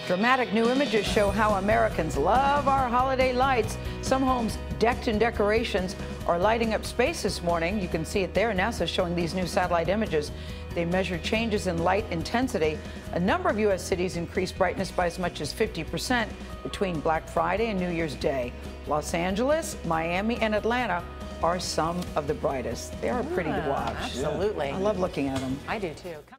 Dramatic new images show how Americans love our holiday lights. Some homes decked in decorations are lighting up space this morning. You can see it there. NASA's showing these new satellite images. They measure changes in light intensity. A number of U.S. cities increased brightness by as much as 50% between Black Friday and New Year's Day. Los Angeles, Miami, and Atlanta are some of the brightest. They are pretty to watch. Absolutely. I love looking at them. I do too.